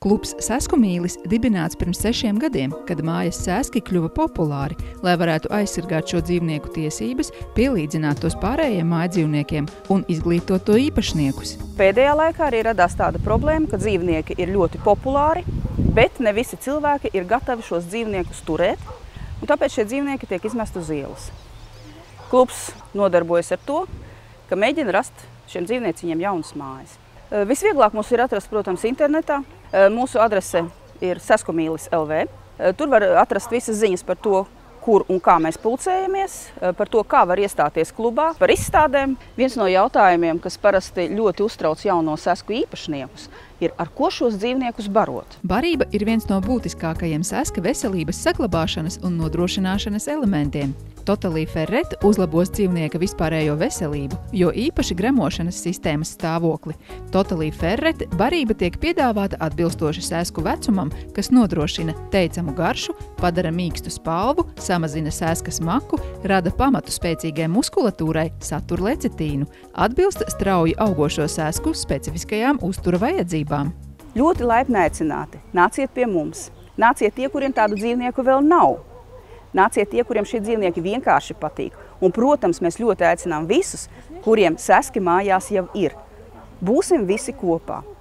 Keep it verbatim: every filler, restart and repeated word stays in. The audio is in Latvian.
Klubs Sesku mīlis dibināts pirms sešiem gadiem, kad mājas sēski kļuva populāri, lai varētu aizsargāt šo dzīvnieku tiesības, pielīdzināt tos pārējiem mājdzīvniekiem un izglītot to īpašniekus. Pēdējā laikā arī radās tāda problēma, ka dzīvnieki ir ļoti populāri, bet ne visi cilvēki ir gatavi šos dzīvniekus turēt, un tāpēc šie dzīvnieki tiek izmest uz ielas. Klubs nodarbojas ar to, ka mēģina rast šiem dzīvnieciņiem jaunas mājas. Visvieglāk mums ir atrast, protams, internetā. Mūsu adrese ir seskumīlis L V. Tur var atrast visas ziņas par to, kur un kā mēs pulcējamies, par to, kā var iestāties klubā, par izstādēm. Viens no jautājumiem, kas parasti ļoti uztrauc jauno sesku īpašniekus, ir, ar ko šos dzīvniekus barot. Barība ir viens no būtiskākajiem seska veselības saglabāšanas un nodrošināšanas elementiem. Totalī Ferret uzlabos dzīvnieka vispārējo veselību, jo īpaši gremošanas sistēmas stāvokli. Totalī Ferret barība tiek piedāvāta atbilstoši sēsku vecumam, kas nodrošina teicamu garšu, padara mīkstu spalvu, samazina sēskas maku, rada pamatu spēcīgai muskulatūrai, satur lecitīnu, atbilst strauji augošo sēsku specifiskajām uztura vajadzībām. Ļoti laipni aicināti. Nāciet pie mums. Nāciet tie, kuriem tādu dzīvnieku vēl nav. Nāciet tie, kuriem šie dzīvnieki vienkārši patīk. Un, protams, mēs ļoti aicinām visus, kuriem seski mājās jau ir. Būsim visi kopā.